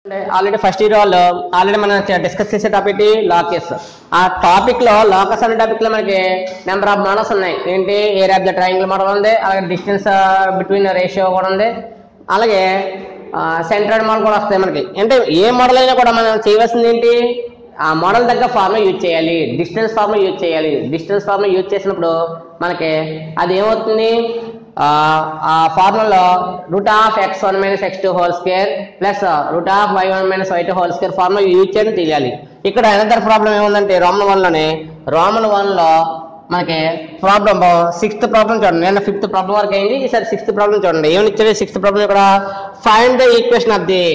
Already first year వాళ్ళు already మనం discuss చేసే టాపిక్ లాకస్. ఆ టాపిక్ లో లాకస్ అనే టాపిక్ లో మనకి నెంబర్ ఆఫ్ మోడల్స్ ఉన్నాయి. ఏంటి, area of the triangle model ఉంది, అలాగే డిస్టెన్స్ బిట్వీన్ రేషియో కూడా ఉంది, అలాగే సెంట్రాయిడ్ మోడల్ కూడా వస్తాయి మనకి. అంటే ఏ మోడల్ అయినా కూడా మనం చేయవలసింది ఏంటి, ఆ మోడల్ దగ్గర ఫార్ములా యూజ్ చేయాలి, డిస్టెన్స్ ఫార్ములా యూజ్ చేయాలి. డిస్టెన్స్ ఫార్ములా యూజ్ చేసినప్పుడు మనకి అది ఏమవుతుంది, ఆ ఫార్ములాలో √(x1 - x2) whole square plus √(y1 - y2) whole square formula use చేయడం తెలియాలి. ఇక్కడ అనదర్ ప్రాబ్లం ఏముందంటే రోమన్ 1లో మనకి ప్రాబ్లం 6th ప్రాబ్లం చూడండి. నేను 5th ప్రాబ్లం వరకు అయింది, ఈసారి 6th ప్రాబ్లం చూడండి. ఏమని ఇచ్చారు 6th ప్రాబ్లం ఇక్కడ, find the equation of the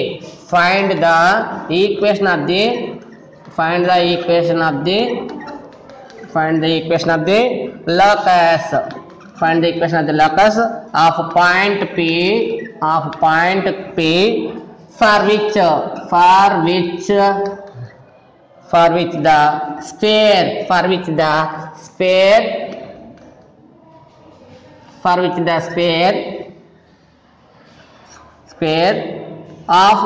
locus. Find the equation of the locus of point P for which the sphere of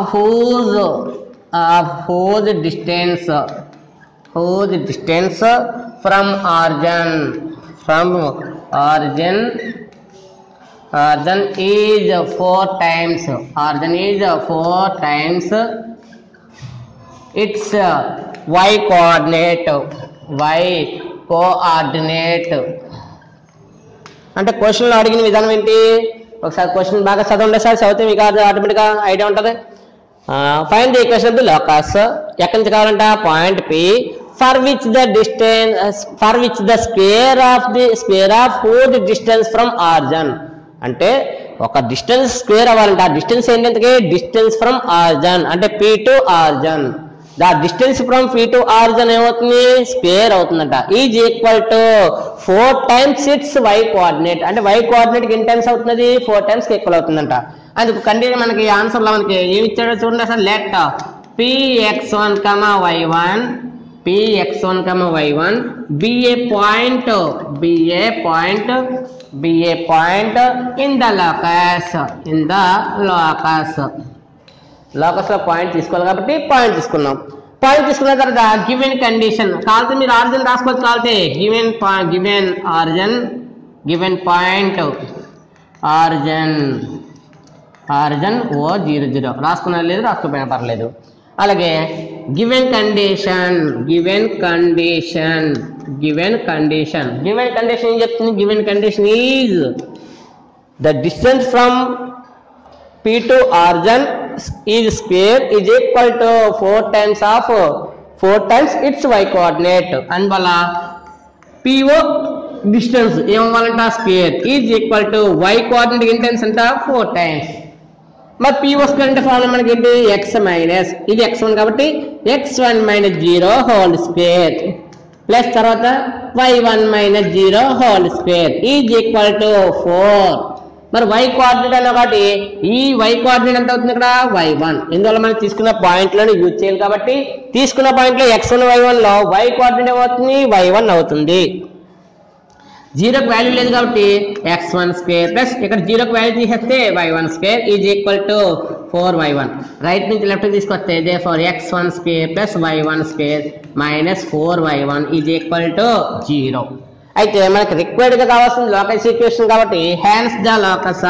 whose distance from origin is 4 times its y coordinate. అంటే క్వశ్చన్లో అడిగిన విధానం ఏంటి, ఒకసారి question బాగా చదవండి sir, చదివితే మీకు ఆటోమేటిక్గా ఐడియా ఉంటుంది. Find the equation of the locus, ఎక్కడి నుంచి కావాలంట, point p for which the square of whose distance from origin. అంటే ఒక డిస్టెన్స్ స్క్వేర్ అవ్వాలంటే ఆ డిస్టెన్స్ ఏంటంటే డిస్టెన్స్ ఫ్రమ్ ఆరిజిన్, అంటే P to origin. The distance from P to origin ఏమవుతుంది, స్క్వేర్ అవుతుందంట. Is equal to 4 times its y coordinate. అంటే y coordinate ఎన్ని టైమ్స్ అవుతుంది, 4 times ఈక్వల్ అవుతుందంట. అందుకు కండిషన్ మనకి ఆన్సర్ లో మనకి ఏమి ఇచ్చాడో చూడండి అసలు. Let px1, y1 be a point in the locus లో పాయింట్ తీసుకోవాలి కాబట్టి పాయింట్ తీసుకున్నాం. పాయింట్ తీసుకున్న తర్వాత గివెన్ కండిషన్ కావాలంటే మీరు ఆరిజిన్ రాసుకోవచ్చు. కావాలంటే గివెన్ పాయింట్ ఆరిజిన్ O00 రాసుకున్నా లేదు, రాసుకోపోయినా పర్లేదు. అలాగే గివెన్ కండిషన్ ఏం చెప్తుంది, given condition is the distance from P to origin is square is equal to 4 times its y coordinate. అందువల్ల PO డిస్టెన్స్ ఏమవ్వాలంట, square is equal to y coordinate ఎన్ని times అంట, 4 times. మరి P వస్తుంది అంటే formula మనకి ఏంటి, x మైనస్ ఇది x1 కాబట్టి x1 - 0 హోల్ స్క్వేర్ ప్లస్ తర్వాత y1 - 0 whole square is equal to 4. మరి y కోఆర్డినేట్ అన్న కాబట్టి ఈ y కోఆర్డినేట్ ఎంత అవుతుంది ఇక్కడ, y1. ఇందువల్ల మనం తీసుకున్న పాయింట్లను యూజ్ చేయాలి కాబట్టి తీసుకున్న పాయింట్లో x1 y1 లో y కోఆర్డినేట్ అవుతుంది, y1 అవుతుంది. 0కి వాల్యూ లేదు కాబట్టి x1 స్క్వేర్ ప్లస్ ఇక్కడ 0కి వాల్యూ తీసేస్తే y1 square is equal to 4y1. Right నుంచి లెఫ్ట్ తీసుకొస్తే therefore x1 square plus y1 square minus 4y1 is equal to 0. అయితే మనకి రిక్వైర్డ్ గా కావాల్సిన లోకస్ ఈక్వేషన్ కాబట్టి hence the locus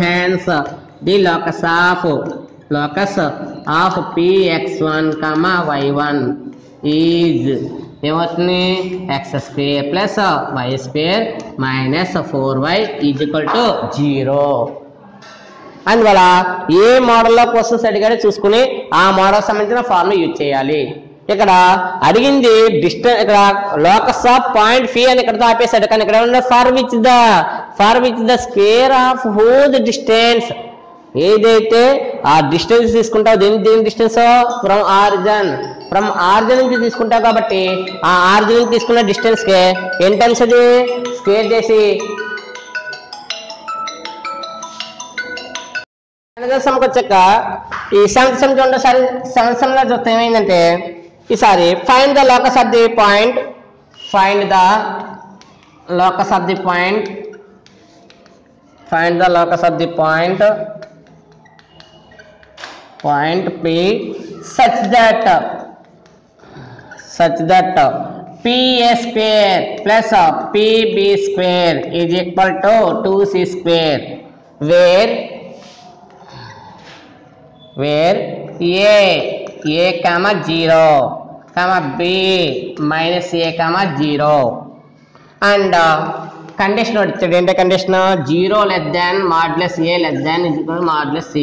of px1, y1 is ఏమవుతుంది, x square plus y square minus 4y is equal to 0. అందువల్ల ఏ మోడల్లో questions అడిగాడో చూసుకుని ఆ మోడల్ సంబంధించిన ఫార్ములా యూజ్ చేయాలి. ఇక్కడ అడిగింది డిస్టెన్స్, ఇక్కడ లోకస్ ఆఫ్ పాయింట్ ఫి అని ఇక్కడ ఆపేశాడు. కానీ ఇక్కడ ఉన్న for which the square of whose distance, ఏదైతే ఆ డిస్టెన్స్ తీసుకుంటావు దేని డిస్టెన్స్, ఫ్రమ్ ఆరిజిన్ నుంచి తీసుకుంటావు కాబట్టి ఆ ఆరిజిన్ నుంచి తీసుకున్న డిస్టెన్స్ కి ఎన్ని టైమ్స్ అది స్క్వేర్ చేసి వచ్చాక ఈ సంవత్సరం చూడండి. సరే సంవత్సరంలో చూస్తే ఏమైందంటే ఈసారి find the locus of the point locus of the point, find the locus of the point point P such that PA square plus PB square is equal to 2C square, where A comma 0 comma B minus A comma 0 and condition ఏంటంటే condition 0 less than modulus A less than is equal to modulus C.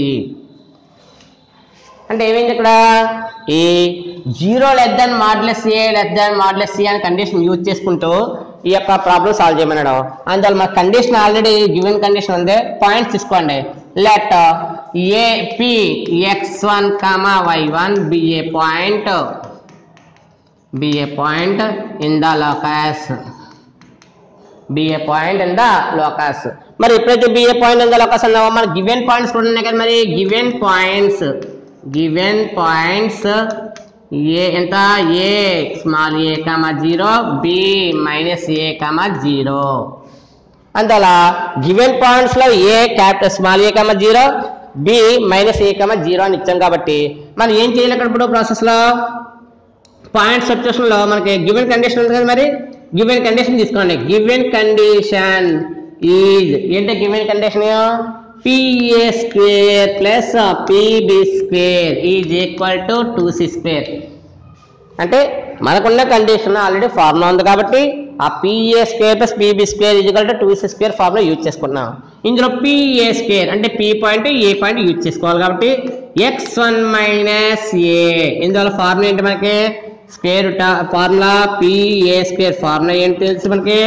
అంటే ఏమైంది ఇక్కడ ఈ 0 less than modulus A less than modulus C అనే condition use చేసుకుంటూ ఈ యొక్క problem solve చేయమన్నాడు. అందువల్ల మా కండిషన్ ఆల్రెడీ గివెన్ కండిషన్ ఉంది. పాయింట్స్ తీసుకోండి. Let a p x1 y1 be a point in the locus. మరి ఎప్పుడైతే be a point in the locus అన్నామో మన గివెన్ పాయింట్స్ కూడా ఉన్నాయి కదా. మరి గివెన్ పాయింట్స్ ఏ ఎంత a small a comma 0 b minus a comma 0. అందువల్ల గివెన్ పాయింట్స్ లో a capital small a comma 0 b minus a comma 0 అని ఇచ్చాం కాబట్టి మనం ఏం చేయాలి అక్కడ ఇప్పుడు ప్రాసెస్ లో పాయింట్ సబ్స్టిట్యూషన్ లో మనకి గివెన్ కండిషన్ ఉంది కదా. మరి గివెన్ కండిషన్ తీసుకోండి. గివెన్ కండిషన్ ఈజ్ ఏంటంటే given condition PA square plus PB square is equal to 2C square. అంటే మనకున్న కండిషన్ ఆల్రెడీ ఫార్ములా ఉంది కాబట్టి ఆ PA square plus PB square is equal to 2C square formula use చేసుకున్నాం. ఇందులో PA square అంటే P point a point use చేసుకోవాలి కాబట్టి x1 మైనస్ ఏ. ఇందువల్ల ఫార్ములా ఏంటి మనకి square root formula PA square formula ఏంటి తెలుసు మనకి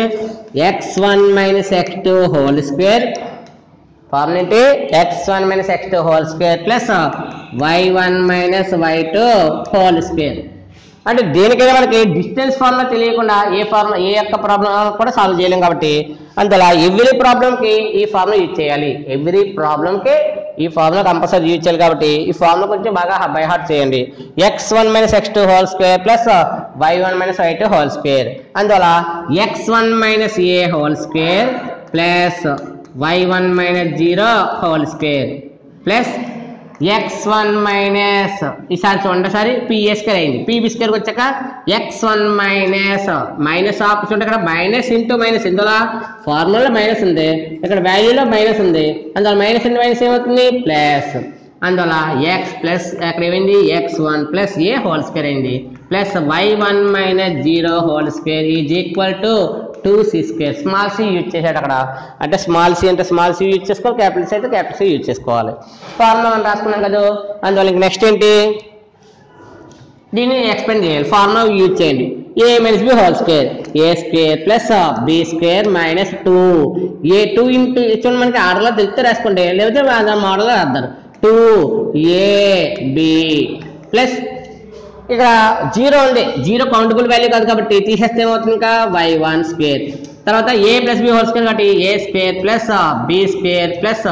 x1 minus x2 whole square. Formula ఏంటి x1 minus x2 whole square plus y1 minus y2 whole square. అంటే దేనికైనా మనకి డిస్టెన్స్ ఫార్ములా తెలియకుండా ఏ యొక్క ప్రాబ్లం కూడా సాల్వ్ చేయలేం కాబట్టి అందువల్ల ఎవ్రీ ప్రాబ్లంకి ఈ ఫార్ములా యూజ్ చేయాలి. ఎవ్రీ ప్రాబ్లంకి ఈ ఫార్ములా కంపల్సరీ యూజ్ చేయాలి కాబట్టి ఈ ఫార్ములా కొంచెం బాగా బై హార్ట్ చేయండి. x1 minus x2 whole square plus y1 minus y2 whole square. అందువల్ల x1 minus a whole square plus y1 minus 0 whole square plus x1 minus ఈసారి చూడండి ఒకసారి PA స్క్వేర్ అయింది. PB స్క్వేర్కి వచ్చాక x1 మైనస్ ఆఫ్ చూడండి ఇక్కడ మైనస్ ఇంటూ మైనస్. ఇందులో ఫార్ములాలో మైనస్ ఉంది, ఇక్కడ వాల్యూలో మైనస్ ఉంది. అందువల్ల మైనస్ ఇంటూ మైనస్ ఏమవుతుంది ప్లస్. అందువల్ల x ప్లస్ అక్కడ ఏమైంది x1 plus a whole square అయింది plus y1 minus 0 whole square is equal to 2C square. Small c use చేశాడు అక్కడ. అంటే స్మాల్ సి అంటే స్మాల్ సి యూజ్ చేసుకోవాలి, క్యాపిటల్ సి అయితే క్యాపిటల్ సి యూజ్ చేసుకోవాలి. ఫార్ములా మనం రాసుకున్నాం కదా. అందువల్ల ఇంక నెక్స్ట్ ఏంటి దీన్ని ఎక్స్ప్లెయిన్ చేయాలి. ఫార్ములా యూజ్ చేయండి. A minus B whole square A square plus B square minus 2 a 2 into చూడండి మనకి ఆర్డర్లో తెలిస్తే రాసుకోండి, లేకపోతే మోడల్లో రాద్దారు. 2ab ప్లస్ ఇక్కడ 0 ఉంది, 0 కౌంటబుల్ వాల్యూ కాదు కాబట్టి తీసేస్తే ఏమవుతుంది ఇంకా y1 స్క్వేర్. తర్వాత a plus B whole square కాబట్టి a square plus B square plus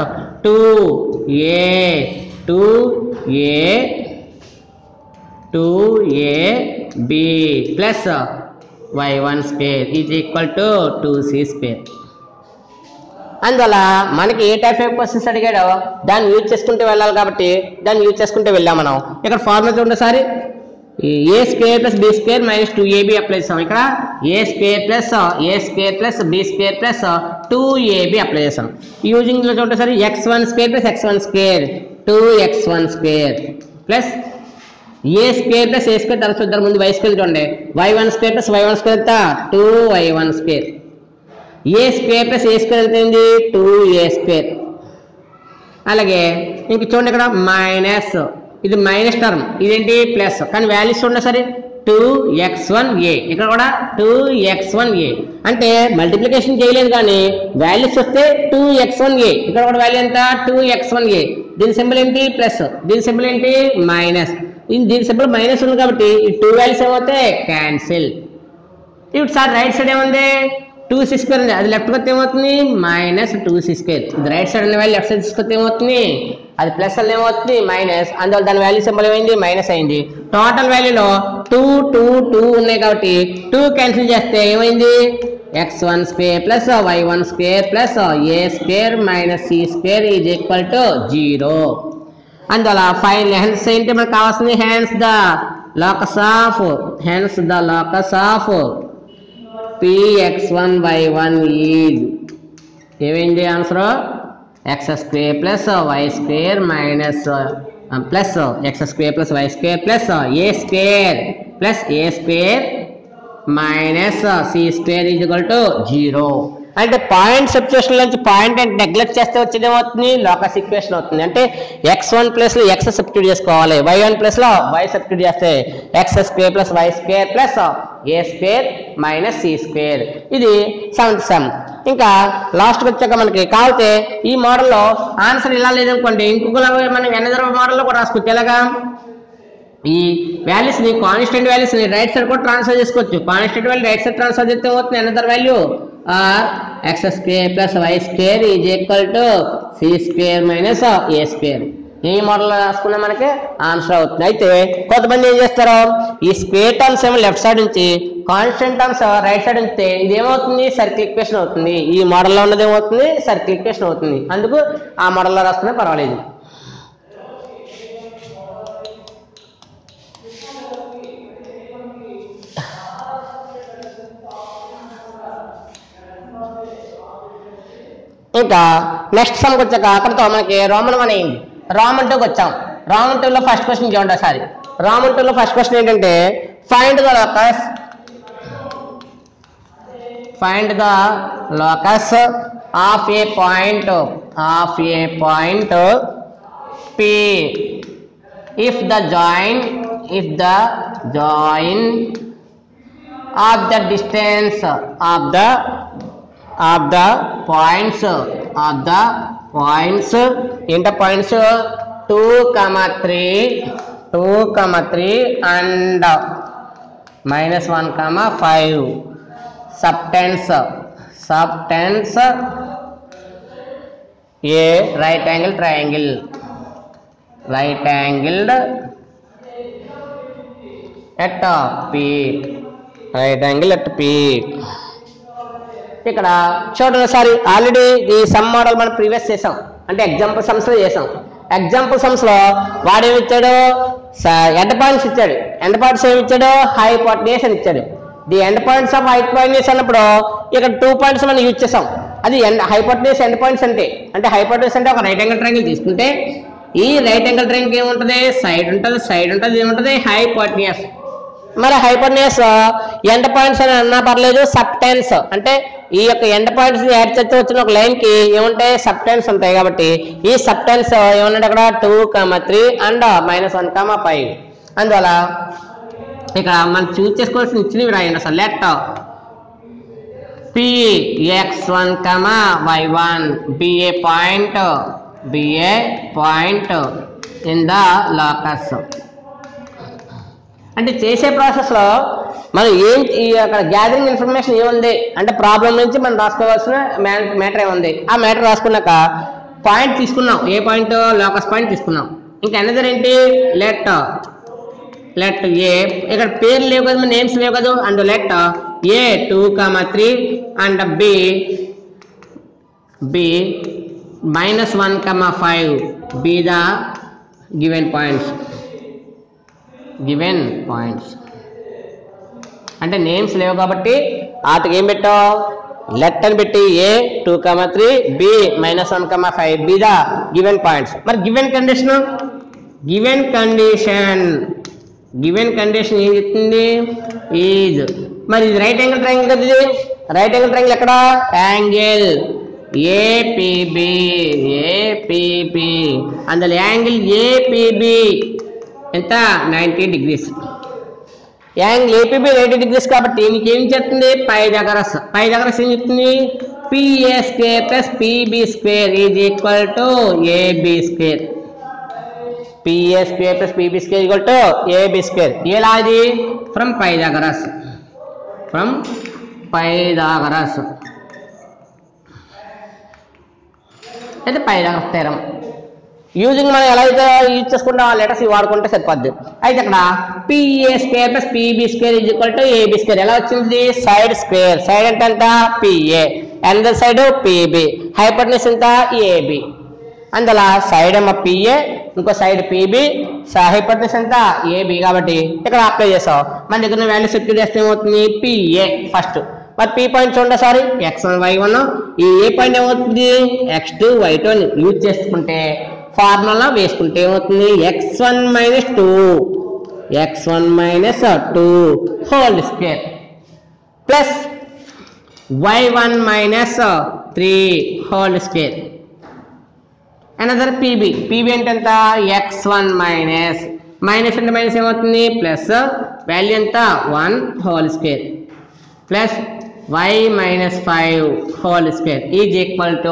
2ab plus y1 square is equal to 2C square. అందువల్ల మనకి ఏ టైప్ ఆఫ్ క్వశ్చన్స్ అడిగాడో దాన్ని యూజ్ చేసుకుంటూ వెళ్ళాలి కాబట్టి దాన్ని యూజ్ చేసుకుంటూ వెళ్ళాం మనం. ఇక్కడ ఫార్ములా చూడండి సారి a square plus B square minus 2ab apply చేస్తాం. ఇక్కడ a square plus B square plus 2ab apply చేస్తాం. యూజింగ్ లో చూడండి sir x1 square plus x1 square 2x1 square plus a square plus a square తర్వాత చూద్దాం. ముందు y square చూడండి y1 square plus y1 square 2y1 square. A square plus a square ఎంత అయింది 2a square. అలాగే ఇంక చూడండి ఇక్కడ మైనస్ ఇది మైనస్ టర్మ్ ఇదేంటి ప్లస్ కానీ వాల్యూస్ చూడండి సరే 2x1a ఇక్కడ కూడా 2x1a అంటే మల్టిప్లికేషన్ చేయలేదు కానీ వాల్యూస్ వస్తే 2x1a ఇక్కడ కూడా వాల్యూ ఎంత 2x1a. దీని సింబల్ ఏంటి ప్లస్, దీని సింబల్ ఏంటి మైనస్. దీని సింబల్ మైనస్ ఉంది కాబట్టి ఈ 2 వాల్యూస్ ఏమవుతాయి క్యాన్సిల్. ఇప్పుడు సార్ రైట్ సైడ్ ఏముంది 2C స్క్వేర్ ఉంది, అది లెఫ్ట్ కొత్త ఏమవుతుంది మైనస్ 2C స్క్వేర్. ఇది రైట్ సైడ్ ఉన్న వాల్యూ లెఫ్ట్ సైడ్ తీసుకొస్తే ఏమవుతుంది అది ప్లస్ అల్ల ఏమవుతుంది మైనస్. అందువల్ల దాని వాల్యూ సింబల్ ఏమైంది మైనస్ అయింది. టోటల్ వాల్యూలో 2 2 2 ఉన్నాయి కాబట్టి 2 క్యాన్సిల్ చేస్తే ఏమైంది x1 square plus y1 square plus a square minus c square is equal to 0. అందువల్ల ఫైన్ హెన్స్ ఏంటి మనకు కావాల్సింది hence the locus of px1 y1 is ఏమైంది answer x square plus y square minus plus x square plus y square plus a square minus c square is equal to 0. అంటే point substitution నుంచి point అంటే neglect చేస్తే వచ్చేది ఏమవుతుంది locus equation అవుతుంది. అంటే x1 ప్లస్లో x సబ్స్టిట్యూట్ చేసుకోవాలి, y1 ప్లస్లో y సబ్స్టిట్యూట్ చేస్తే x square plus y square plus a square minus c square. ఇది 7th సమ్. ఇంకా లాస్ట్కి వచ్చాక మనకి కావాలంటే ఈ మోడల్లో ఆన్సర్ ఇలా లేదనుకోండి ఇంకొకలా మనం ఎనదర్ మోడల్లో కూడా రాసుకోవచ్చు. ఎలాగా ఈ వాల్యూస్ని కాన్స్టెంట్ వాల్యూస్ని రైట్ సైడ్ కూడా ట్రాన్స్ఫర్ చేసుకోవచ్చు. Constant value right side transfer చేస్తే అవుతుంది another value or x square plus y square is equal to c square minus a square. ఈ మోడల్ రాసుకున్నా మనకి ఆన్సర్ అవుతుంది. అయితే కొంతమంది ఏం చేస్తారు ఈ స్క్వేర్ టర్మ్స్ ఏమో లెఫ్ట్ సైడ్ నుంచి కాన్స్టెంట్ టర్మ్స్ రైట్ సైడ్ ఉంచితే ఇది ఏమవుతుంది సర్కిల్ ఈక్వేషన్ అవుతుంది. ఈ మోడల్లో ఉన్నది ఏమవుతుంది సర్కిల్ ఈక్వేషన్ అవుతుంది. అందుకు ఆ మోడల్లో రాసుకున్నా పర్వాలేదు. ఇంకా నెక్స్ట్ సమ్కి వచ్చాక అక్కడితో మనకి రోమన్ 1 అయింది. రోమన్ 2కి వచ్చాం. రోమన్ 2లో ఫస్ట్ క్వశ్చన్ చూడండి ఒకసారి. రోమన్ 2లో ఫస్ట్ క్వశ్చన్ ఏంటంటే find the locus of a point P if the join of the distance of the points into points 2,3 and -1,5 subtends a right angled triangle at P. ఇక్కడ చూడండి ఒకసారి already ఈ some model మనం previous చేసాం, అంటే example సమ్స్లో చేసాం. Example సమ్స్లో వాడేమి ఇచ్చాడు ఎండ్ పాయింట్స్ ఇచ్చాడు. ఎండ్ పాయింట్స్ ఏమి ఇచ్చాడు హైపోటెన్యూస్ అని ఇచ్చాడు. The end points of hypotenuse అన్నప్పుడు ఇక్కడ 2 పాయింట్స్ మనం యూజ్ చేసాం. అది హైపోటెన్యూస్ ఎండ్ పాయింట్స్ అంటే హైపోటెన్యూస్ అంటే ఒక రైట్ యాంగిల్ ట్రయాంగిల్ తీసుకుంటే ఈ రైట్ యాంగిల్ ట్రయాంగిల్ ఏముంటుంది సైడ్ ఉంటుంది ఏముంటుంది హైపోటెన్యూస్. మరి హైపోటెన్యూస్ ఎండ్ పాయింట్స్ అని అన్నా పర్లేదు సబ్టెన్స్ అంటే ఈ యొక్క ఎండ్ పాయింట్స్ యాడ్ చేస్తే వచ్చిన ఒక లైన్ కి ఏముంటాయి సబ్టెన్స్ ఉంటాయి. కాబట్టి ఈ సబ్టెన్స్ ఏమన్నాడు అక్కడ 2,3 అండ్ -1,5. అందువల్ల ఇక్కడ మనం చూస్ చేసుకోవాల్సిన ఇచ్చినవి రాయండి అసలు. Let Px1, y1 be a point in the locus. అంటే చేసే ప్రాసెస్లో మనం అక్కడ గ్యాదరింగ్ ఇన్ఫర్మేషన్ ఏముంది అంటే ప్రాబ్లం నుంచి మనం రాసుకోవాల్సిన మ్యాటర్ ఏముంది. ఆ మ్యాటర్ రాసుకున్నాక పాయింట్ తీసుకున్నాం. ఏ పాయింట్ లోకస్ పాయింట్ తీసుకున్నాం. ఇంకా అనదర్ ఏంటి లెట్ ఏ. ఇక్కడ పేర్లు లేవు కదా నేమ్స్ లేవు కదా. And let A 2,3 and B -1,5 be the given points అంటే నేమ్స్ లేవు కాబట్టి వాటికి ఏం పెట్టావు లెట్ అని పెట్టి A 2,3 B -1,5 be the given points. మరి గివెన్ కండిషన్ ఏం చెప్తుంది ఈజ్. మరి ఇది రైట్ యాంగిల్ ట్రయాంగిల్ కదా. ఇది రైట్ యాంగిల్ ట్రయాంగిల్ ఎక్కడ యాంగిల్ ఏపీబీ అందులో యాంగిల్ ఏపీబీ ఎంత 90 degrees. యాంగిల్ ఏపీబీ 90 degrees కాబట్టి మీకు ఏం చెప్తుంది పైథాగరస్ ఏం చెప్తుంది PA square plus PB square is equal to AB square. PA square plus PB square equal to AB square. ఎలా ఇది ఫ్రమ్ పైథాగరస్ అయితే పైథాగరస్ థీరం యూజింగ్ మనం ఎలా అయితే యూజ్ చేసుకుంటాం ఆ లెటర్స్ వాడుకుంటే సరిపోద్ది. అయితే అక్కడ PA square plus PB square is equal to AB square. ఎలా వచ్చింది సైడ్ స్క్వేర్. సైడ్ అంటే ఎంత PA, another side PB, hypotenuse ఎంత AB. అందులో సైడ్ ఏమో పిఏ, ఇంకో సైడ్ పిబి, హైపోటెన్యూస్ ఎంత ఏబి కాబట్టి ఇక్కడ అప్లై చేసావు. మన దగ్గర వాల్యూ సబ్స్టిట్యూట్ చేస్తే ఏమవుతుంది పిఏ ఫస్ట్. మరి పి పాయింట్ చూడండి సారీ x1 y1, ఈ ఏ పాయింట్ ఏమవుతుంది x2 y2 అని యూజ్ చేసుకుంటే ఫార్ములా వేసుకుంటే ఏమవుతుంది x1 - 2 whole square plus y1 - 3 whole square. Another PB అంటే ఎంత x1 మైనస్ అంటే మైనస్ ఏమవుతుంది ప్లస్ వాల్యూ ఎంత 1 whole square plus y - 5 whole square is equal to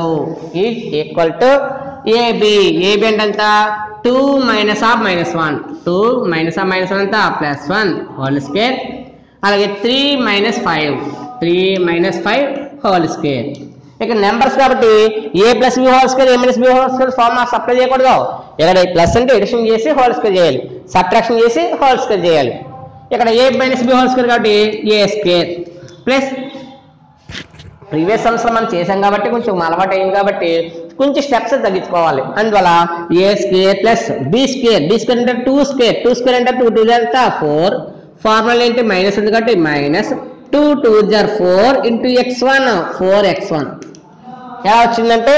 AB. AB అంటే ఎంత 2 - (-1) 2 - (-1) ఎంత +1 హోల్ స్క్వేర్. అలాగే 3 - 5 హోల్ స్క్వేర్. ఇక్కడ నెంబర్స్ కాబట్టి a + b whole square, a - b whole square formula apply చేయకూడదు. ఇక్కడ ప్లస్ అంటే ఎడిషన్ చేసి హోల్ స్క్వేర్ చేయాలి, సబ్ట్రాక్షన్ చేసి హోల్ స్క్వేర్ చేయాలి. ఇక్కడ a - b హోల్ స్క్వేర్ కాబట్టి a స్క్వేర్ ప్లస్ ప్రీవియస్ సంవత్సరం మనం చేసాం కాబట్టి కొంచెం అలవాటు అయింది కాబట్టి కొంచెం స్టెప్స్ తగ్గించుకోవాలి. అందువల్ల a square plus b square అంటే 2 స్క్వేర్ అంటే 2 2 ఎంత 4. ఫార్ములా ఏంటి మైనస్ ఉంది కాబట్టి -2 2 4 × x1 4x1 ఎలా వచ్చిందంటే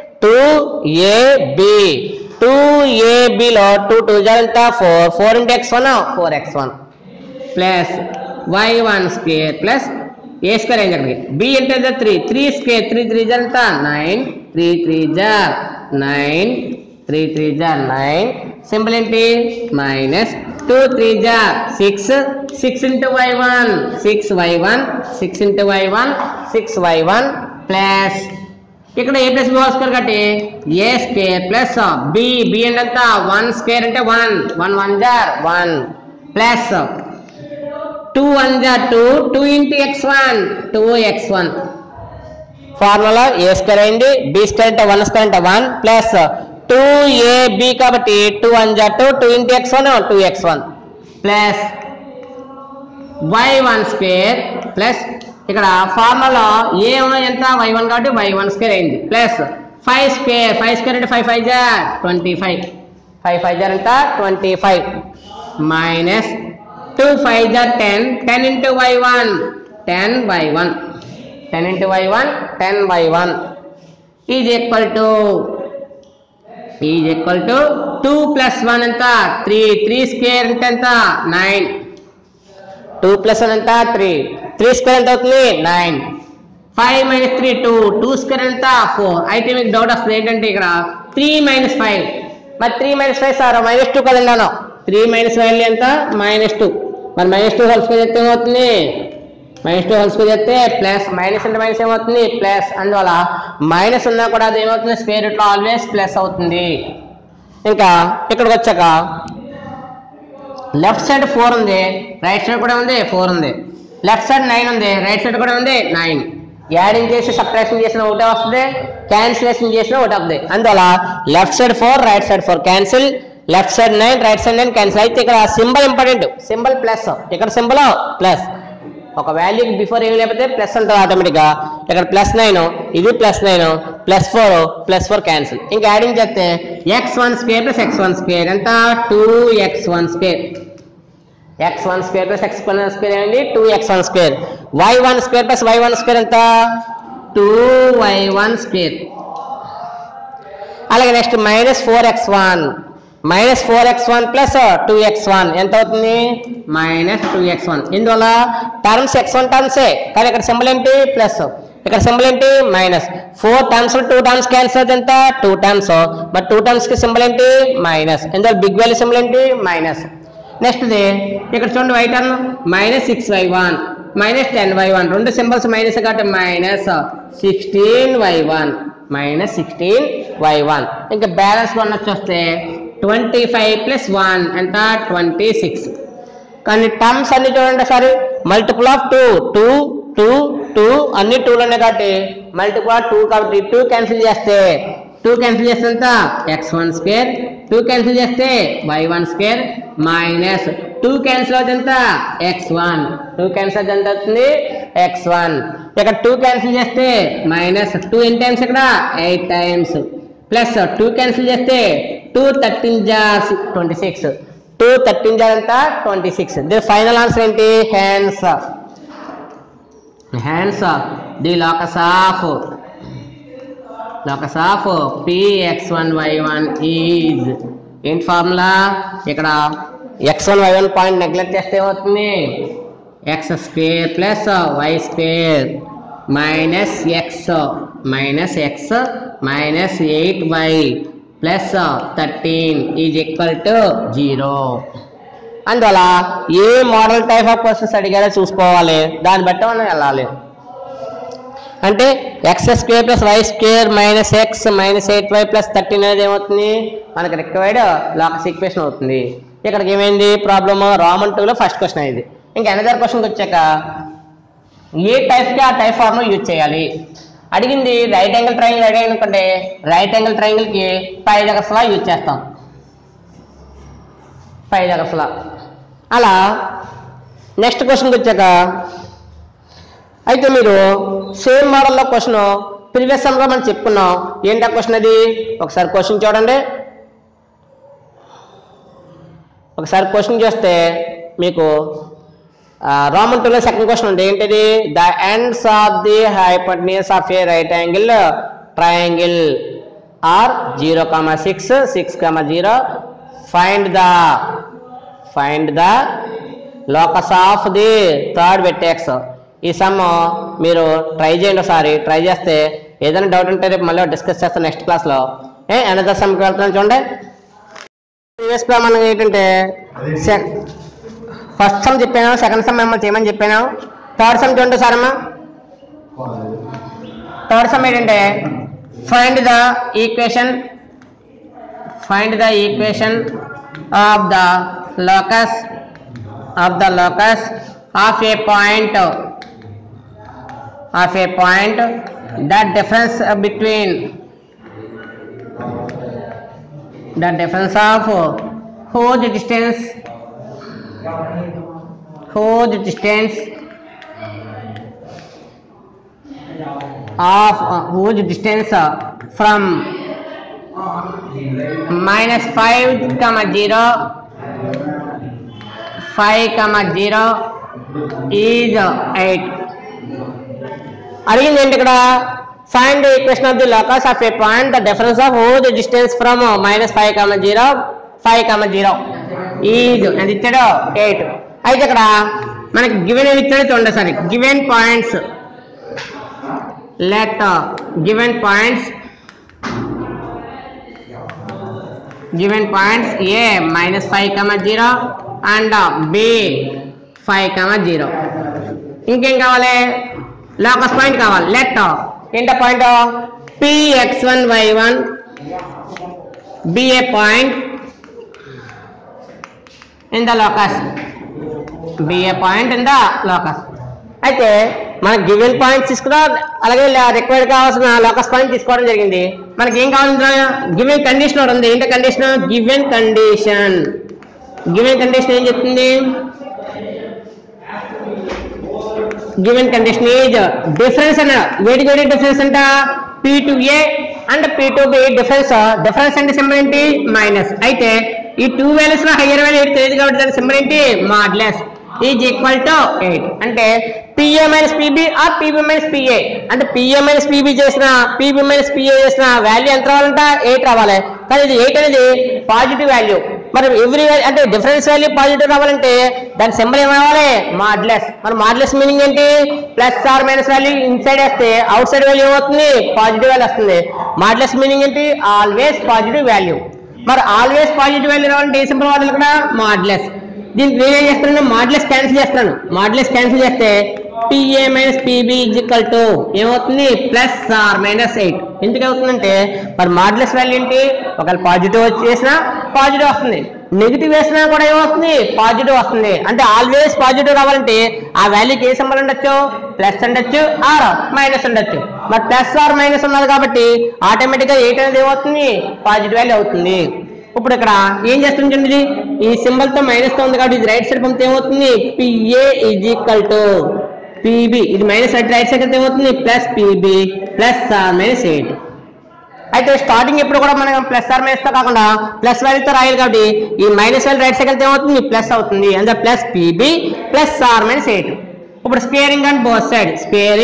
2ab లో 2 2 ఎంత 4 × x1 4x1 plus y1 square plus a square అయింది అక్కడికి. b అంటే 3 స్క్వేర్ 3 3 ఎంత 9 3 3 9 3 3 9 సింపుల్ ఏంటి -2 3 6 6 × y1 6y1 6y1 ప్లస్ ఇక్కడ a + b హోల్ స్క్వేర్ కాబట్టి a స్క్వేర్ ప్లస్ b అంటే ఎంత 1 స్క్వేర్ అంటే 1 1 1 plus 2 1 2 2 × x1 2x1 formula a square అయింది, b స్క్వేర్ అంటే 1 స్క్వేర్ అంటే 1 ప్లస్ 2ab కాబట్టి 2 1 2 2 × x1 2x1 plus y1 square plus ఇక్కడ ఫార్ములా a ఎంత y1 కాబట్టి y1 స్క్వేర్ అయింది ప్లస్ 5 స్క్వేర్ అంటే 5 5 25 5 5 ఎంత 25 minus 2 5 10 10 × y1 10/1 is equal to 2 + 1 ఎంత 3 స్క్వేర్ అంటే ఎంత 9 2 + 1 ఎంత 3 స్క్వేర్ ఎంత అవుతుంది 9 5 - 3 2 స్క్వేర్ ఎంత 4. అయితే మీకు డౌట్ వస్తుంది ఏంటంటే ఇక్కడ 3 - 5 మరి 3 - 5 సార్ -2 కదండాను 3 - వాల్యూ ఎంత -2 మరి -2 హోల్ స్క్వేర్ చేస్తే ఏమవుతుంది -2 హోల్ స్క్వేర్ చేస్తే ప్లస్ మైనస్ అంటే మైనస్ ఏమవుతుంది ప్లస్. అందువల్ల మైనస్ ఉన్నా కూడా అది ఏమవుతుంది స్క్వేర్ రూట్లో ఆల్వేస్ ప్లస్ అవుతుంది. ఇంకా ఇక్కడికి వచ్చాక లెఫ్ట్ సైడ్ 4 ఉంది, రైట్ సైడ్ కూడా ఉంది 4 ఉంది, లెఫ్ట్ సైడ్ 9 ఉంది, రైట్ సైడ్ కూడా ఉంది 9. యాడింగ్ చేసి సబ్ట్రాక్షన్ చేసిన ఒకటే వస్తుంది, క్యాన్సిలేషన్ చేసిన ఒకటి వస్తుంది. అందువల్ల left side 4 right side 4 cancel, left side 9 right side 9 cancel. అయితే ఇక్కడ సింబల్ ఇంపార్టెంట్, సింబల్ ప్లస్, ఇక్కడ సింబల్ ప్లస్. ఒక వాల్యూకి బిఫోర్ ఏమి లేకపోతే ప్లస్ అంటారు ఆటోమేటిక్గా. ఇక్కడ +9 ఇది +9 +4 క్యాన్సిల్. ఇంకా యాడింగ్ చేస్తే x1 స్క్వేర్ + x1 స్క్వేర్ ఎంత 2x1 square x1 square + x1 square ఏంటి 2x1 square. y1 square + y1 square ఎంత 2y1 స్క్వేర్. అలాగే నెక్స్ట్ -4x1 + 2x1 ఎంత అవుతుంది -2x1. ఇందువల్ల టర్మ్స్ x1 టర్మ్సే కానీ ఇక్కడ సింబల్ ఏంటి ప్లస్, ఇక్కడ సింబల్ ఏంటి మైనస్. 4 టర్మ్స్ 2 టర్మ్స్ క్యాన్సిల్ అవుతుంది ఎంత 2 టర్మ్స్, బట్ 2 టర్మ్స్ కి సింబల్ ఏంటి మైనస్. ఇందులో బిగ్ వాల్యూ సింబల్ ఏంటి మైనస్. నెక్స్ట్ ఇక్కడ చూడండి y టర్మ్ -6y1 -10y1 రెండు సింబల్స్ మైనస్ కాబట్టి -16y1 ఇంకా బ్యాలెన్స్ వన్ వచ్చేస్తే 25 + 1 ఎంత 26. కానీ టర్మ్స్ అన్ని చూడండి సరే మల్టిపుల్ ఆఫ్ 2 అన్ని 2 ఉన్నాయి కాబట్టి మల్టిపుల్ ఆఫ్ 2 కాబట్టి 2 క్యాన్సిల్ చేస్తే ఎంత x1 స్క్వేర్, 2 క్యాన్సిల్ చేస్తే y1 స్క్వేర్ మైనస్ 2 క్యాన్సిల్ అవుతుంది ఎంత x1, 2 క్యాన్సిల్ అవుతుంది ఎంత అవుతుంది x1. ఇక్కడ 2 క్యాన్సిల్ చేస్తే -2 ఎన్ని టైమ్స్ ఇక్కడ 8 టైమ్స్ ప్లస్ 2 క్యాన్సిల్ చేస్తే 2 13 జా 26, 2 13 జా అంతా 26. దీని ఫైనల్ ఆన్సర్ ఏంటి? Hence the locus of px1y1 is ఏంటి ఫార్ములా? ఇక్కడ x1 y1 పాయింట్ నెగ్లెక్ట్ చేస్తే ఏమవుతుంది? x square plus y square minus x minus 8y plus 13 is equal to 0. అందువల్ల ఏ మోడల్ టైప్ ఆఫ్ క్వశ్చన్స్ అడిగారో చూసుకోవాలి, దాన్ని బట్టి మనం వెళ్ళాలి. అంటే x square plus y square minus x minus 8y plus 13 అనేది ఏమవుతుంది? మనకి రిక్వైర్డ్ లోకస్ ఈక్వేషన్ అవుతుంది. ఇక్కడికి ఏమైంది ప్రాబ్లమ్? రోమన్ 2లో ఫస్ట్ క్వశ్చన్ అయింది. ఇంకా అనదర్ క్వశ్చన్కి వచ్చాక ఏ టైప్కి ఆ టైప్ ఫార్ములా యూజ్ చేయాలి అడిగింది. రైట్ యాంగిల్ ట్రయాంగిల్ అడిగాను అనుకోండి, రైట్ యాంగిల్ ట్రయాంగిల్కి పైథాగరస్ లా యూజ్ చేస్తాం, పైథాగరస్ లా. అలా నెక్స్ట్ క్వశ్చన్కి వచ్చాక అయితే మీరు సేమ్ మోడల్లో క్వశ్చన్ ప్రీవియస్ సమ్లో మనం చెప్పుకున్నాం. ఏంటా క్వశ్చన్ అది? ఒకసారి క్వశ్చన్ చూడండి. ఒకసారి క్వశ్చన్ చేస్తే మీకు రోమన్ 2లో సెకండ్ క్వశ్చన్ ఉంది. ఏంటిది? The ends of the hypotenuse of a right angle triangle are 0,6, 6,0. Find the locus of the third vertex. ఈ సమ్ మీరు ట్రై చేయండి ఒకసారి. ట్రై చేస్తే ఏదైనా డౌట్ ఉంటే రేపు మళ్ళీ డిస్కస్ చేస్తాను నెక్స్ట్ క్లాస్లో. అనదర్ సమ్కి వెళ్తున్నాను చూడండి. ప్రీవియస్ మనం ఏంటంటే ఫస్ట్ సమ్ చెప్పాను, సెకండ్ సమ్ మిమ్మల్ని చేయమని చెప్పాను. థర్డ్ సమ్ చూడండి సార్ అమ్మా. థర్డ్ సమ్ ఏంటంటే find the equation of the locus of a point that difference between the difference of whose distance from minus 5,0 is 8. అడిగింది ఏంటి ఇక్కడ? Find the equation of the locus of a point the difference of whole the distance from minus 5,0 is అది ఇచ్చాడు 8. అయితే ఇక్కడ మనకి given ఏమి ఇచ్చాడో చూడండి సరే. Given points A minus 5,0 and B 5,0. ఇంకేం కావాలి? లోకస్ పాయింట్ కావాలి. లెట్ ఏంటో point px1y1 be a point in the locus. అయితే మనకి గివెన్ పాయింట్స్ తీసుకున్నా, అలాగే రిక్వైర్డ్ కావాల్సిన లోకస్ పాయింట్ తీసుకోవడం జరిగింది. మనకి ఏం కావాలి? గివెన్ కండిషన్ ఉంది. ఏంటో కండిషన్? గివెన్ కండిషన్ ఏం చెప్తుంది? గివెన్ కండిషన్ ఈజ్ డిఫరెన్స్ అన్న వేడి డిఫరెన్స్ అంట p to a and p to b difference అంటే సింబల్ ఏంటి? మైనస్. అయితే ఈ 2 వాల్యూస్ లో హైయర్ వాల్యూ తెలియదు కాబట్టి దాని సింబల్ ఏంటి? Modulus is equal to 8. అంటే pa minus pb or pb minus pa. అంటే pa మైనస్ pb చేసిన pb మైనస్ pa చేసిన వాల్యూ ఎంత రావాలంట? 8 రావాలి. కానీ ఇది 8 అనేది పాజిటివ్ వాల్యూ. మరి ఎవ్రీ అంటే డిఫరెన్స్ వాల్యూ పాజిటివ్ రావాలంటే దాని సింబల్ ఏం రావాలి? మాడ్యులస్. మరి మాడ్యులస్ మీనింగ్ ఏంటి? Plus or minus value inside వేస్తే అవుట్ సైడ్ వాల్యూ ఏమవుతుంది? పాజిటివ్ వాల్యూ వస్తుంది. మాడ్యులస్ మీనింగ్ ఏంటి? Always positive value. మరి ఆల్వేస్ పాజిటివ్ వాల్యూ రావాలంటే ఏ సింబల్ వాడాలి ఇక్కడ? మాడ్యులస్. దీనికి నేనేం చేస్తున్నాను? మాడ్యులస్ క్యాన్సిల్ చేస్తాను. మాడ్యులస్ క్యాన్సిల్ చేస్తే pa minus pb is equal to ఏమవుతుంది? Plus or minus 8. ఎందుకు అవుతుందంటే మరి మాడ్యులస్ వాల్యూ ఏంటి? ఒకవేళ పాజిటివ్ చేసినా పాజిటివ్ వస్తుంది, నెగిటివ్ వేసినా కూడా ఏమవుతుంది? పాజిటివ్ వస్తుంది. అంటే ఆల్వేస్ పాజిటివ్ రావాలంటే ఆ వాల్యూకి ఏ సింబల్ ఉండొచ్చు? ప్లస్ ఉండొచ్చు ఆర్ మైనస్ ఉండొచ్చు. మరి ప్లస్ ఆర్ మైనస్ ఉన్నది కాబట్టి ఆటోమేటిక్గా 8 అనేది ఏమవుతుంది? పాజిటివ్ వాల్యూ అవుతుంది. ఇప్పుడు ఇక్కడ ఏం చేస్తుంది? ఈ సింబల్ తో మైనస్ తో ఉంది కాబట్టి ఇది రైట్ సైడ్ పంపితే ఏమవుతుంది? pa is equal to pb. ఇది మైనస్ రైట్ సైడ్ ఏమవుతుంది? Plus pb plus or minus 8. అయితే స్టార్టింగ్ ఎప్పుడు కూడా మనం ప్లస్ ఆర్ మైనస్ తో కాకుండా ప్లస్ వాల్యూతో రాయాలి కాబట్టి ఈ మైనస్ వాల్యూ రైట్ సైడ్ ఏమవుతుంది ప్లస్ అవుతుంది అంటే plus PB plus or minus 8. ఇప్పుడు స్క్వేరింగ్ ఆన్ బోత్ సైడ్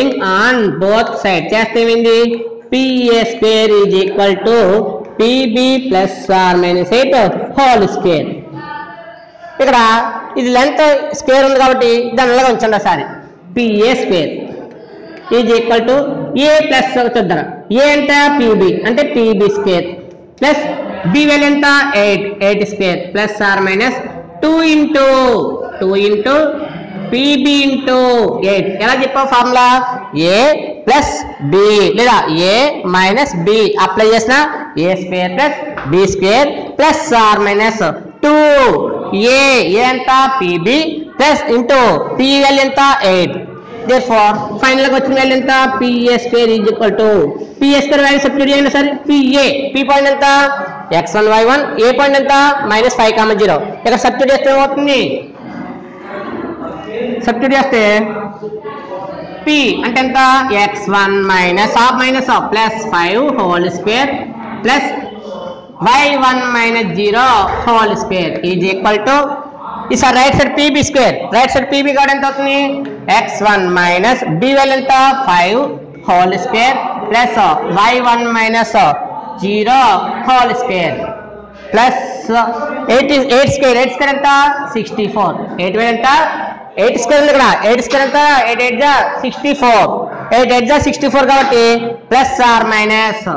చేస్తే ఏమైంది PA square is equal to PB plus or minus 8 whole square. ఇక్కడ ఇది లెంత్ స్క్వేర్ ఉంది కాబట్టి దాన్ని అలాగే ఉంచండి ఒకసారి. PA square is equal to A plus చూద్దాం ఏ ఎంత పీబీ అంటే PB square plus B value ఎంత 8 square plus or minus 2 into PB into 8. ఎలా చెప్పావు ఫార్ములా ఏ ప్లస్ బి లేదా ఏ మైనస్ బి అప్లై చేసిన A square plus B square plus or minus 2 A ఎంత PB plus into P value ఎంత 8. therefore final గా వచ్చిన వాల్యూ ఎంత PA square is equal to PA square value substitute చేయండి సరే. పిఏ పీ పాయింట్ ఎంత x1 y1 ఏ పాయింట్ ఎంత -5,0. ఇక్కడ సబ్స్టిట్యూట్ చేస్తే ఏమవుతుంది సబ్స్టిట్యూట్ చేస్తే పి అంటే ఎంత x1 minus of plus 5 whole square plus y1 minus 0 whole square is equal to ఈసారి right side PB square right side PB కూడా ఎంత అవుతుంది x1 మైనస్ బి వాల్యూ ఎంత 5 whole square plus y1 minus 0 whole square plus 8 square ఎంత 64 8 value ఎంత 8 square ఉంది ఇక్కడ 8 square ఎంత 8 8 64 8 8 64 కాబట్టి ప్లస్ ఆర్ మైనస్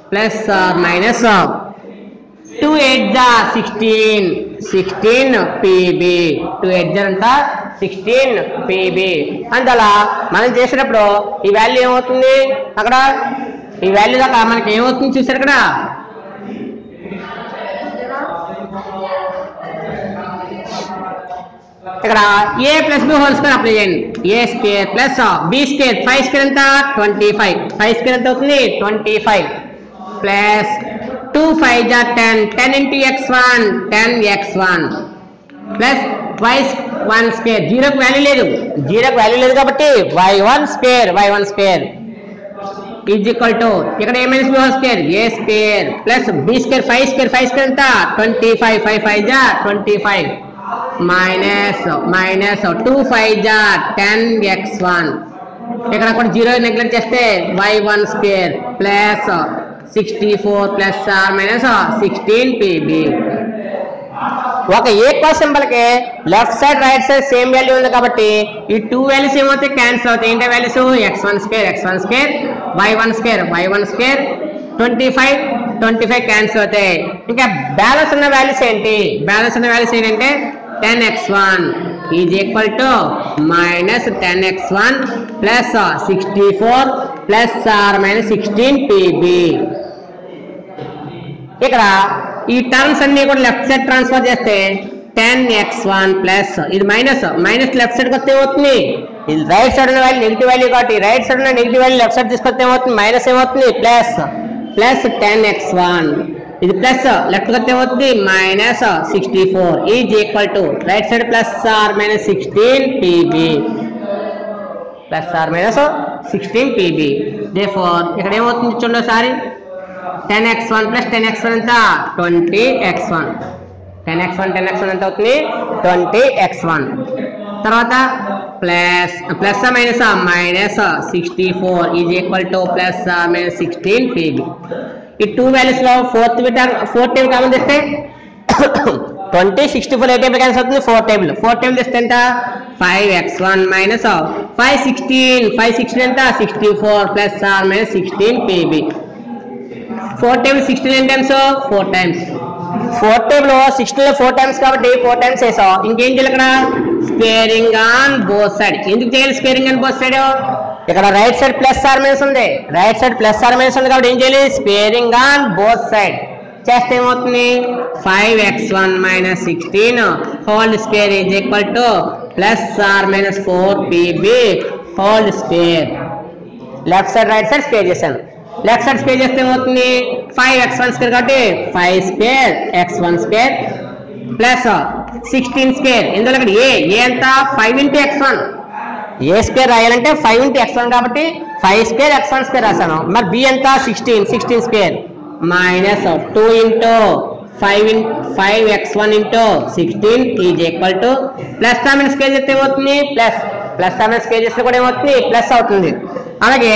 2 8 16 పీబీ 2 8 ఎంత 16 పీబీ. అందువల్ల మనం చేసేటప్పుడు ఈ వాల్యూ ఏమవుతుంది అక్కడ ఈ వాల్యూ దాకా మనకి ఏమవుతుంది చూసారు ఇక్కడ ఇక్కడ A plus B whole square apply చేయండి A square plus B square 5 square ఎంత 25 5 స్క్వేర్ ఎంత అవుతుంది 25 plus 2 5 10 into x1 10x1 plus y1 square జీరోకి వాల్యూ లేదు కాబట్టి y1 square is equal to ఇక్కడ A minus B whole square A square plus B square 5 square ఎంత 25 5 5 25 minus 2 5 10x1 ఇక్కడ కూడా జీరో నెగ్లెక్ట్ చేస్తే y1 square plus 64 plus or minus 16 PB. ఒక equal symbol కి left side right side same value ఉంది కాబట్టి ఈ 2 వాల్యూస్ ఏమవుతాయి క్యాన్సిల్ అవుతాయి. ఏంటి values x1 square y1 square 25 cancel అవుతాయి. ఇంకా బ్యాలెన్స్ ఉన్న వాల్యూస్ ఏంటంటే 10x1 is equal to minus 10x1 plus 64 plus or minus 16 PB. ఇక్కడ ఈ టర్మ్స్ అన్ని కూడా లెఫ్ట్ సైడ్ ట్రాన్స్ఫర్ చేస్తే 10x1 ప్లస్ ఇది మైనస్ లెఫ్ట్ సైడ్ వస్తే ఏమవుతుంది ఇది రైట్ సైడ్ ఉన్న వాల్యూ నెగిటివ్ వాల్యూ కాబట్టి రైట్ సైడ్ ఉన్న నెగిటివ్ వాల్యూ లెఫ్ట్ సైడ్ తీసుకొస్తే ఏమవుతుంది మైనస్ ఏమవుతుంది ప్లస్ 10x1 ఇది ప్లస్ లెఫ్ట్ వస్తే ఏమవుతుంది minus 64 is equal to right side plus or minus 16 PB therefore ఇక్కడ ఏమవుతుంది చూడండి ఒకసారి 10x1 ప్లస్ 10x1 ఎంత 20x1 10x1 ఎంత అవుతుంది 20x1 తర్వాత plus minus 64 is equal to plus minus 16 PB. ఈ 2 వాల్యూస్ లో ఫోర్త్ టేబుల్ కామన్ తెస్తే 20 64 ఏ టేబుల్ క్యాన్సిల్ అవుతుంది 4 టేబుల్ తెస్తే ఎంత 5x1 మైనస్ 516 ఎంత 64 plus or minus 16 PB. 4 table 16 ఎన్ని టైమ్స్ 4 టైమ్స్ 4 టేబుల్ 16 లో 4 టైమ్స్ కాబట్టి 4 టైమ్స్ వేసావు. ఇంకేం చేయాలి ఇక్కడ స్క్వేరింగ్ ఆన్ బోత్ సైడ్. ఎందుకు చేయాలి స్క్వేరింగ్ ఆన్ బోత్ సైడ్ ఇక్కడ right side plus or minus ఉంది కాబట్టి ఏం చేయాలి స్క్వేరింగ్ ఆన్ బోత్ సైడ్ చేస్తే ఏమవుతుంది 5x1 minus 16 whole square is equal to plus or minus 4 PB whole square. Left side right side square చేశాను. Left side square చేస్తే ఏమవుతుంది 5x1 స్క్వేర్ కాబట్టి 5 square x1 square plus 16 square. ఇందులో ఇక్కడ ఏ ఎంత 5 into x1 ఏ square రాయాలంటే 5 into x1 కాబట్టి 5 square x1 square రాశాను. మరి బి ఎంత 16 square minus 2 into 5x1 into 16 is equal to plus minus కే చేస్తే ఏమవుతుంది ప్లస్ మైనస్ కే చేస్తే కూడా ఏమవుతుంది ప్లస్ అవుతుంది. అలాగే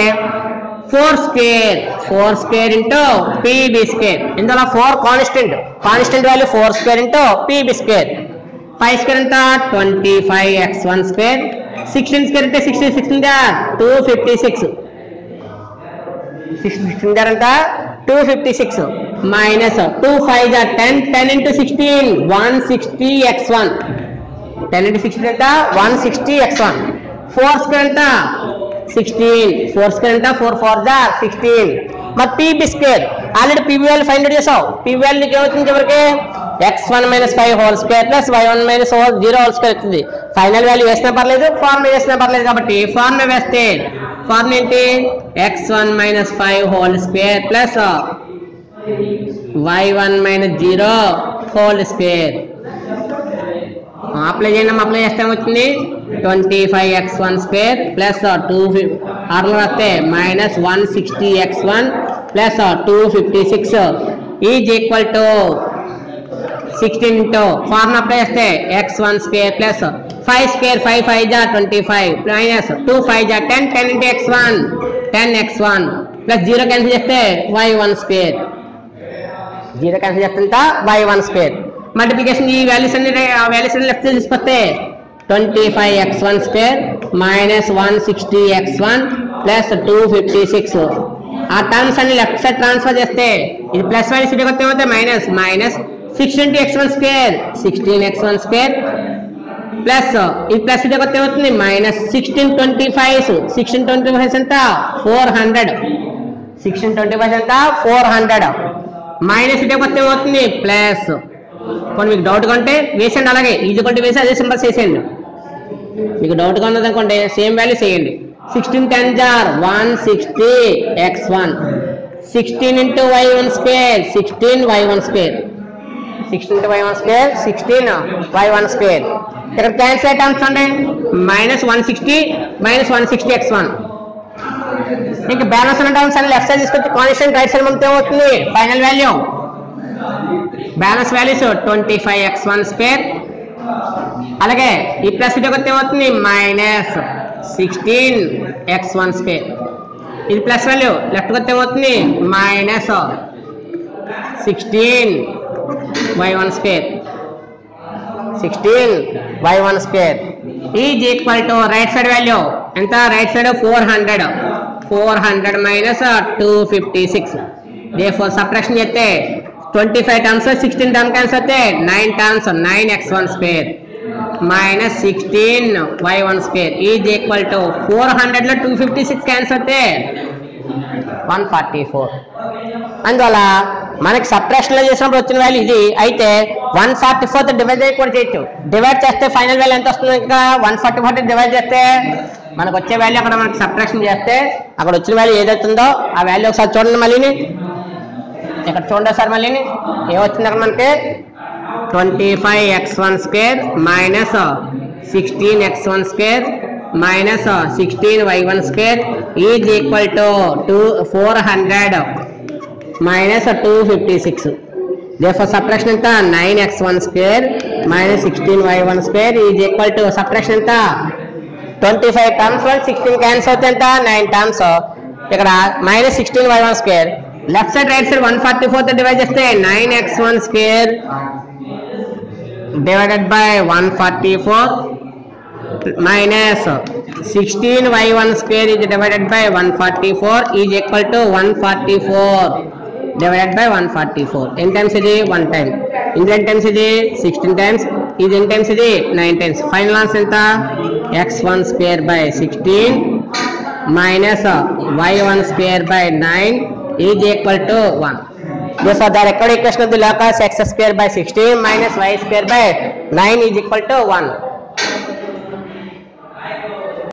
4 స్క్వేర్ ఇంటూ పీబీ స్క్వేర్, ఇందులో 4 constant value 4 square into PB square. 5 square ఎంత 25x1 స్క్వేర్, 16 స్క్వేర్ అంటే 16 256, 16 ఎంత 256 మైనస్ 2 5 10 into 16 160x1, 10 into 16 ఎంత 160x1. 4 స్క్వేర్ ఎంత 16, 4 స్క్వేర్ ఎంత 4 4 16. మరి PB square already PB value find out చేసావు. పీబీ వాల్యూ ఏమవుతుంది చివరికి x1 - 5 whole square plus y1 - 0 whole square అవుతుంది. ఫైనల్ వాల్యూ వేసినా పర్లేదు, ఫార్ములా వేసినా పర్లేదు కాబట్టి ఫార్ములా వేస్తే ఫార్ములా ఏంటి x1 - 5 whole square plus y1 - 0 whole square. Apply చేయండి, అప్లై చేస్తే ఏమవుతుంది 25x1 స్క్వేర్ ప్లస్ 2 ఆర్లో వస్తే minus 160x1 plus 256 is equal to 16 into formula apply చేస్తే x1 square plus 5 square 5 5 25 minus 2 5 10 into x1 10x1 plus 0 cancel చేస్తే y1 square, 0 cancel చేస్తే y1 square. Multiplication ఈ values అన్ని లెఫ్ట్ తీసుకొస్తే 25x1 square minus 160x1 plus 256. ఆ terms అన్ని left side transfer చేస్తే ఇది ప్లస్ వాల్యూస్ ఇటు కొత్త అవుతాయి minus 6 into x1 square 16x1 square plus ఇది ప్లస్ ఇటు కొత్త అవుతుంది మైనస్ 1625 ఎంత 400, 1625 ఎంత 400 మైనస్ ఇటు కొత్త అవుతుంది ప్లస్. కొన్ని మీకు డౌట్గా ఉంటే వేసేయండి, అలాగే ఈజీ కొంటే వేసి అదే సింబల్స్ వేసేయండి. మీకు డౌట్గా ఉన్నది అనుకోండి సేమ్ వాల్యూస్ వేయండి. 16 10 160x1, 16 into y1 square 16y1 square, 16 into y1 square 16y1 square. ఇక్కడ క్యాన్సిల్ అయ్యే టర్మ్స్ అండి మైనస్ 160 x1. ఇంకా బ్యాలెన్స్ ఉన్న టర్మ్స్ అన్ని లెఫ్ట్ సైడ్ తీసుకొచ్చి కాన్స్టెంట్ రైట్ సైడ్ పంపితే అవుతుంది final value. Balance values 25x1 square, అలాగే ఈ ప్లస్ ఇటు కొత్త ఏమవుతుంది మైనస్ 16x1 స్క్వేర్. ఇది ప్లస్ వాల్యూ లెఫ్ట్ కొత్త ఏమవుతుంది minus 16y1 square, 16y1 square is equal to right side value ఎంత right side 400 minus 256. therefore subtraction చేస్తే 25 టర్మ్స్ 16 టర్మ్ క్యాన్సిల్ అయితే 9 terms 9x1 square minus 16y1 square is equal to 400లో 256 cancel అయితే 144. అందువల్ల మనకి సబ్ట్రాక్షన్లో చేసినప్పుడు వచ్చిన వాల్యూ ఇది అయితే 144తో డివైడ్ కూడా చేయొచ్చు. డివైడ్ చేస్తే ఫైనల్ వాల్యూ ఎంత వస్తుంది ఇంకా 144 డివైడ్ చేస్తే మనకు వచ్చే వాల్యూ అక్కడ మనకి సబ్ట్రాక్షన్ చేస్తే అక్కడ వచ్చిన వాల్యూ ఏదైతుందో ఆ వాల్యూ ఒకసారి చూడండి. మళ్ళీ ఇక్కడ చూడండి సార్ మళ్ళీ ఏమొచ్చింది అక్కడ మనకి 25x1 square minus 16x1 square minus 16y1 square is equal to 400 minus 256. therefore subtraction ఎంత 9x1 square minus 16y1 square is equal to subtraction ఎంత 25 టర్మ్స్ 16 క్యాన్సిల్ అవుతే ఎంత 9 టర్మ్స్. ఇక్కడ minus 16y1 square left side right side 144తో divide చేస్తే 9x1 square divided by 144 minus 16y1 square is divided by 144 is equal to 144 divided by 144. ఎన్ని times ఇది 1 time, ఇందులో ఎన్ని టైమ్స్ ఇది 16 టైమ్స్, ఇది ఎన్ని టైమ్స్ ఇది 9 టైమ్స్. ఫైనల్ ఆన్సర్ ఎంత x1 square by 16 minus y1 square by 9 is equal to 1. therefore the required equation of the locus x square by 16 minus y square by 9 is equal to 1.